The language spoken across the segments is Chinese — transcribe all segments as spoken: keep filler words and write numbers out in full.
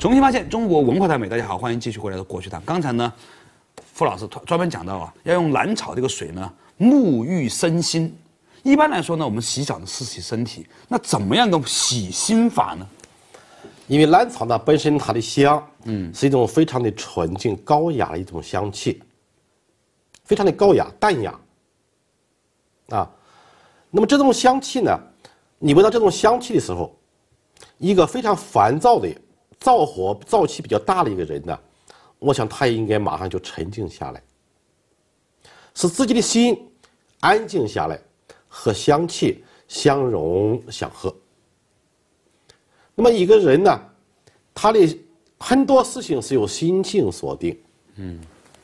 重新发现中国文化大美，大家好，欢迎继续回来的国学堂。刚才呢，傅老师专门讲到啊，要用兰草这个水呢，沐浴身心。一般来说呢，我们洗澡呢是洗身体，那怎么样个洗心法呢？ 因为兰草呢本身它的香，嗯，是一种非常的纯净高雅的一种香气，非常的高雅淡雅。啊，那么这种香气呢，你闻到这种香气的时候，一个非常烦躁的。燥火燥气比较大的一个人呢，我想他也应该马上就沉静下来，使自己的心安静下来，和香气相融相合。那么一个人呢，他的很多事情是由心性所定，嗯，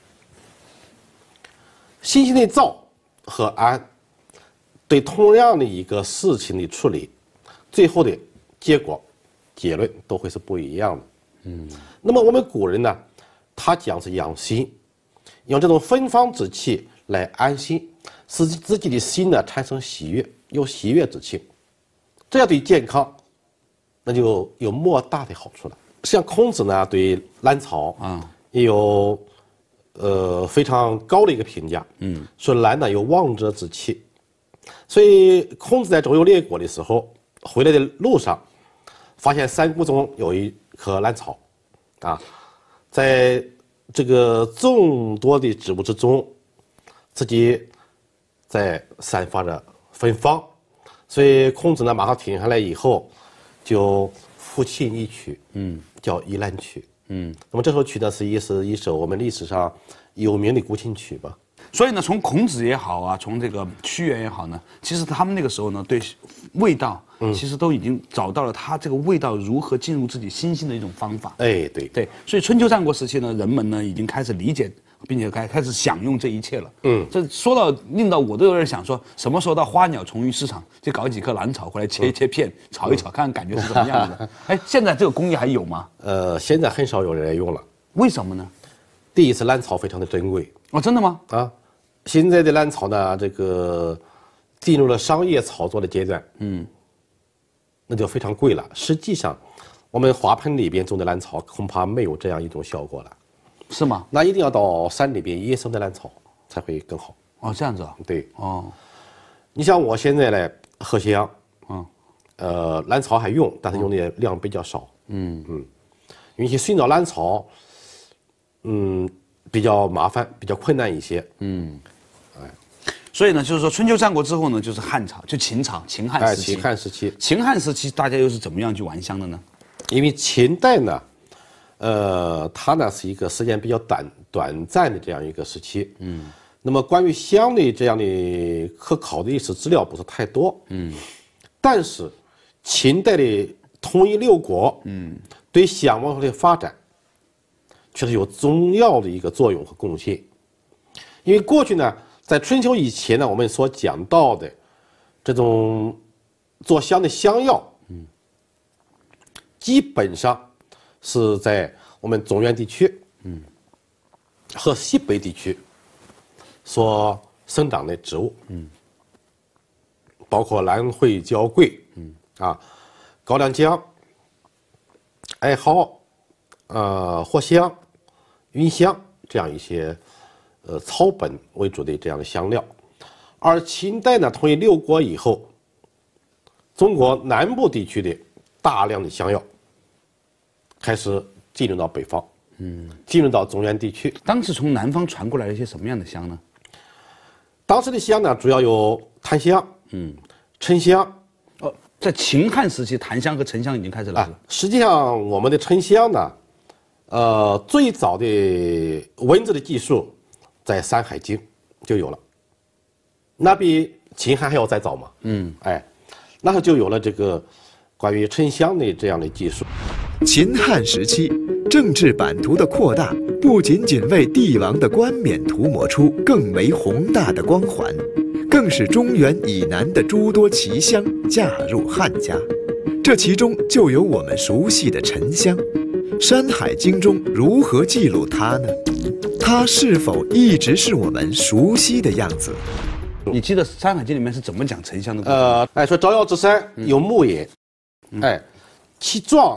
心性的躁和安，对同样的一个事情的处理，最后的结果。结论都会是不一样的，嗯。那么我们古人呢，他讲是养心，用这种芬芳之气来安心，使自己的心呢产生喜悦，有喜悦之情，这样对健康，那就有莫大的好处了。像孔子呢，对兰草啊也有呃非常高的一个评价，嗯，说兰呢有旺者之气，所以孔子在周游列国的时候，回来的路上。发现山谷中有一棵兰草，啊，在这个众多的植物之中，自己在散发着芬芳，所以孔子呢马上停下来以后，就抚琴一曲，嗯，叫《倚兰曲》，嗯，那么这首曲呢是一是一首我们历史上有名的古琴曲吧。 所以呢，从孔子也好啊，从这个屈原也好呢，其实他们那个时候呢，对味道，嗯，其实都已经找到了他这个味道如何进入自己心性的一种方法。 哎，对对，所以春秋战国时期呢，人们呢已经开始理解，并且开开始享用这一切了。嗯，这说到令到我都有点想说，什么时候到花鸟虫鱼市场就搞几颗兰草回来切一切片，嗯、炒一炒，看看感觉是什么样子的。哎，现在这个工艺还有吗？ 呃，现在很少有人来用了。 为什么呢？ 第一次兰草非常的珍贵。 哦，真的吗？ 啊。现在的兰草呢，这个进入了商业炒作的阶段，嗯，那就非常贵了。实际上，我们花盆里边种的兰草恐怕没有这样一种效果了， 是吗？ 那一定要到山里边野生的兰草才会更好。 哦，这样子啊？ 对。 哦， 你像我现在呢，荷香，嗯，呃，兰草还用，但是用的量比较少。嗯嗯，因为去寻找兰草，嗯。比较麻烦，比较困难一些。嗯， 哎，所以呢，就是说春秋战国之后呢，就是汉朝，就秦朝，秦汉时期。 哎、秦汉时期， 秦汉时期大家又是怎么样去玩香的呢？ 因为秦代呢，呃，它呢是一个时间比较短短暂的这样一个时期。嗯，那么关于香的这样的可考的历史资料不是太多。嗯，但是秦代的统一六国，嗯，对香文化的发展。确实有重要的一个作用和贡献，因为过去呢，在春秋以前呢，我们所讲到的这种做香的香药，嗯，基本上是在我们中原地区，嗯，和西北地区所生长的植物，嗯，包括兰蕙、娇桂，嗯，啊，高粱姜、艾蒿。呃，藿香、芸香这样一些呃草本为主的这样的香料，而秦代呢统一六国以后，中国南部地区的大量的香药开始进入到北方，嗯，进入到中原地区。 当时从南方传过来了一些什么样的香呢？ 当时的香呢，主要有檀香，嗯，沉香。 哦，在秦汉时期，檀香和沉香已经开始来了。 啊、实际上，我们的沉香呢。呃，最早的文字的技术，在《山海经》就有了，那比秦汉还要再早嘛。嗯，哎，那时候就有了这个关于沉香的这样的技术。 秦汉时期，政治版图的扩大，不仅仅为帝王的冠冕涂抹出更为宏大的光环，更使中原以南的诸多奇香嫁入汉家。这其中就有我们熟悉的沉香。《山海经》中如何记录它呢？它是否一直是我们熟悉的样子？ 你记得《山海经》里面是怎么讲沉香的？ 呃，哎，说招摇之山有木也，嗯、哎，其状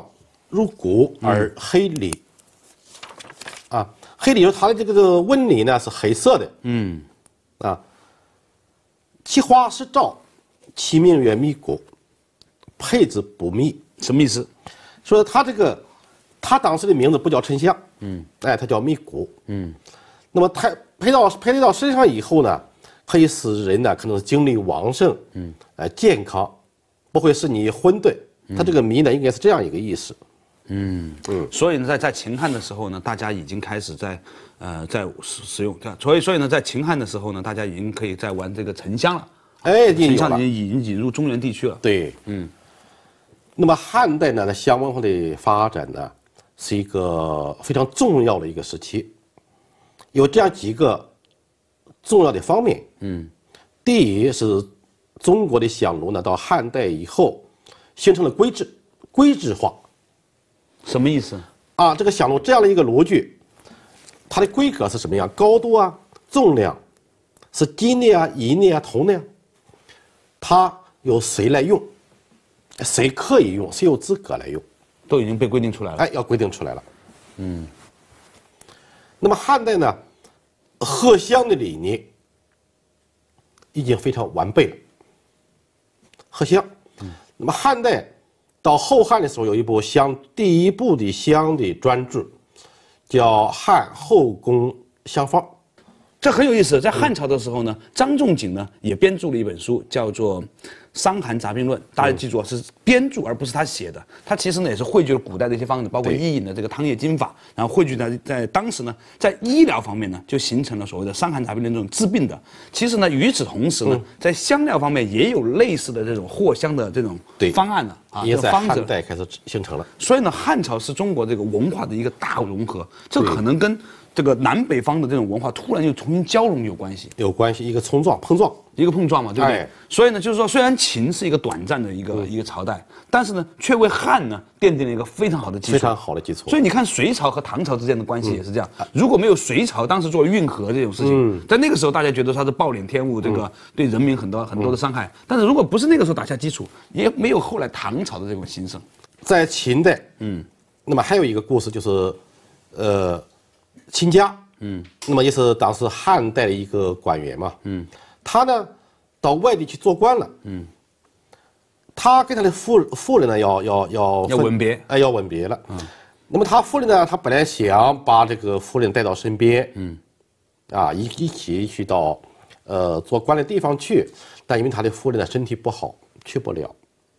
入骨而黑里，嗯、啊，黑里就是它的这个这个纹理呢是黑色的，嗯，啊，其花是照，其名曰蜜果，配之不蜜， 什么意思？ 说它这个，它当时的名字不叫沉香，嗯，哎，它叫蜜果，嗯，那么它配到配到身上以后呢，可以使人呢可能是精力旺盛，嗯，哎、呃，健康，不会使你混沌。它这个迷呢，应该是这样一个意思。 嗯嗯，所以呢，在在秦汉的时候呢，大家已经开始在呃在使使用，所以所以呢，在秦汉的时候呢，大家已经可以在玩这个沉香了。 哎， 沉香已经已经引入中原地区了。 对，嗯。那么汉代呢，香文化的发展呢，是一个非常重要的一个时期，有这样几个重要的方面。嗯，第一是中国的香炉呢，到汉代以后。形成了规制，规制化， 什么意思啊？这个香炉这样的一个炉具，它的规格是什么样？高度啊，重量，是金的啊、银的啊、铜的啊，它由谁来用？谁可以用？谁有资格来用？ 都已经被规定出来了。 哎，要规定出来了。嗯。那么汉代呢，合香的理念已经非常完备了。合香。那么汉代到后汉的时候，有一部香第一部的香的专著，叫《汉后宫香方》。 这很有意思。在汉朝的时候呢，张仲景呢也编著了一本书，叫做《伤寒杂病论》。大家记住啊，是编著而不是他写的。他其实呢也是汇聚了古代的一些方子，包括伊尹的这个汤液经法，然后汇聚在在当时呢，在医疗方面呢就形成了所谓的伤寒杂病论这种治病的。其实呢，与此同时呢，嗯、在香料方面也有类似的这种藿香的这种方案呢啊， 也在汉代开始形成了。 所以呢，汉朝是中国这个文化的一个大融合，这可能跟这个南北方的这种文化突然又重新交融有关系， 有关系，一个冲撞、碰撞， 一个碰撞嘛，对不对？哎、所以呢，就是说，虽然秦是一个短暂的一个、嗯、一个朝代，但是呢，却为汉呢奠定了一个非常好的基础， 非常好的基础。 所以你看，隋朝和唐朝之间的关系也是这样。嗯、如果没有隋朝当时做运河这种事情，嗯、在那个时候大家觉得他是暴殄天物，这个对人民很多很多的伤害。嗯、但是如果不是那个时候打下基础，也没有后来唐朝的这种兴盛。 在秦代，嗯，那么还有一个故事就是，呃，秦家。嗯，那么也是当时汉代的一个官员嘛，嗯，他呢到外地去做官了，嗯，他跟他的夫夫人呢要要要要吻别， 哎，要吻别了，嗯，那么他夫人呢，他本来想把这个夫人带到身边，嗯，啊，一一起去到呃做官的地方去，但因为他的夫人呢身体不好，去不了，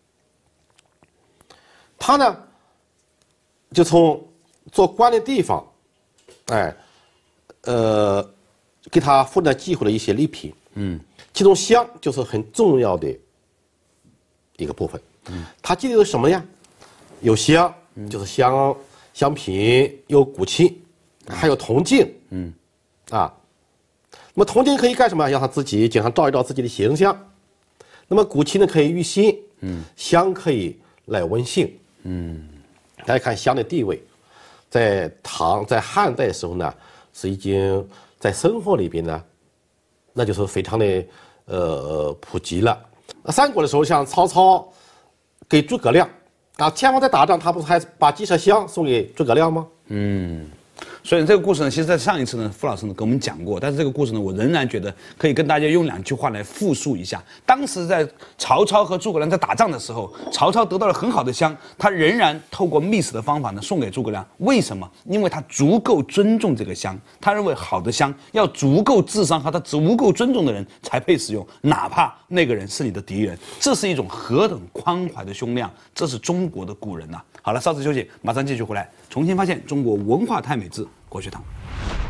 他呢就从做官的地方，哎。呃，给他夫人寄回了一些礼品，嗯，其中香就是很重要的一个部分，嗯，他寄的是什么呀？有香，嗯、就是香香品，有骨器，还有铜镜，嗯，啊，那么铜镜可以干什么？让他自己经常照一照自己的形象。那么骨器呢，可以御心，嗯，香可以来温性，嗯，大家看香的地位，在唐在汉代的时候呢。是已经在生活里边呢，那就是非常的呃普及了。那三国的时候，像曹操给诸葛亮啊，前方在打仗，他不是还把几麝香送给诸葛亮吗？嗯。 所以这个故事呢，其实在上一次呢，傅老师呢给我们讲过，但是这个故事呢，我仍然觉得可以跟大家用两句话来复述一下。当时在曹操和诸葛亮在打仗的时候，曹操得到了很好的香，他仍然透过密使的方法呢送给诸葛亮。为什么？因为他足够尊重这个香，他认为好的香要足够智商和他足够尊重的人才配使用，哪怕那个人是你的敌人。这是一种何等宽怀的胸量，这是中国的古人呐、啊。好了，稍事休息，马上继续回来，重新发现中国文化太美之国学堂。